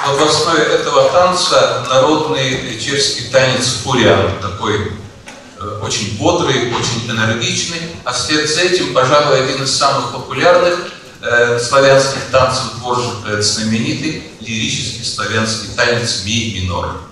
Вот в основе этого танца народный чешский танец фуриан, такой очень бодрый, очень энергичный, а вслед за этим, пожалуй, один из самых популярных славянских танцев, знаменитый лирический славянский танец ми минор.